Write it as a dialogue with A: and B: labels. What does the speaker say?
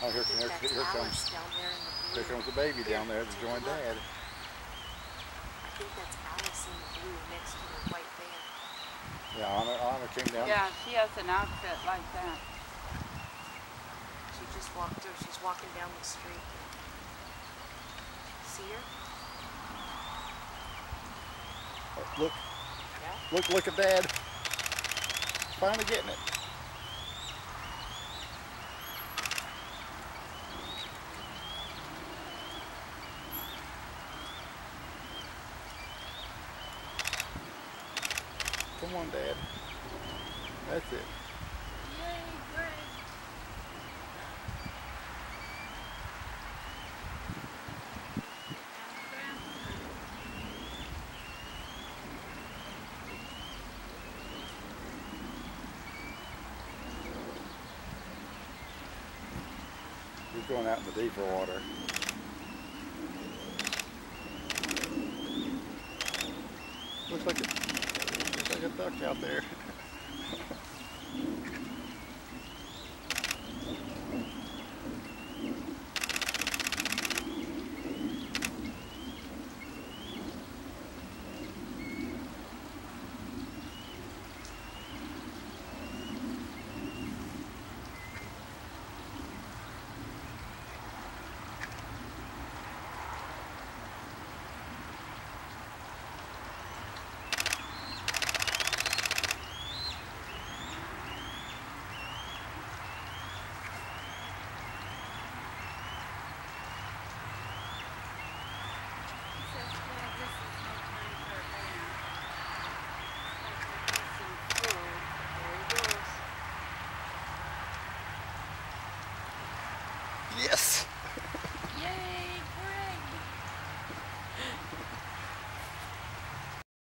A: Oh, here
B: Alice
A: comes
B: down there in the blue.
A: here comes the baby down there to join Dad.
B: I think that's Alice in the blue next to the white van.
A: Yeah, Anna came down.
C: Yeah, she has an outfit like that.
B: She just walked through. She's walking down the street. See her?
A: Look,
B: Yeah.
A: look at Dad. Finally getting it. Come on, Dad. That's it.
C: Yay, Greg.
A: He's going out in the deeper water. Looks like a duck out there.